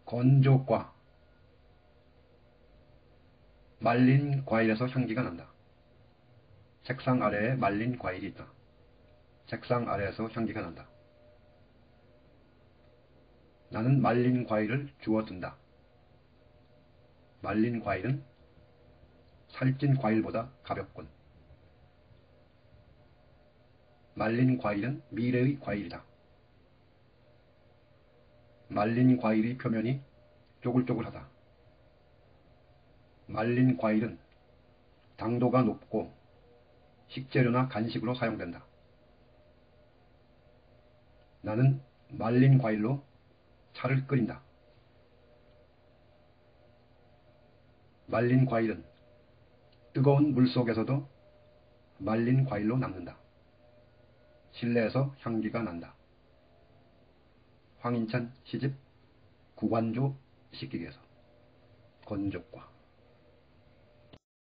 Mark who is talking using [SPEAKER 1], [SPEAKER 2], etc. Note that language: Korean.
[SPEAKER 1] 건조과. 말린 과일에서 향기가 난다. 책상 아래에 말린 과일이 있다. 책상 아래에서 향기가 난다. 나는 말린 과일을 주워든다. 말린 과일은 살찐 과일보다 가볍군. 말린 과일은 미래의 과일이다. 말린 과일의 표면이 쪼글쪼글하다. 말린 과일은 당도가 높고 식재료나 간식으로 사용된다. 나는 말린 과일로 차를 끓인다. 말린 과일은 뜨거운 물속에서도 말린 과일로 남는다. 실내에서 향기가 난다. 황인찬 시집 구관조 식기계에서. 건조과.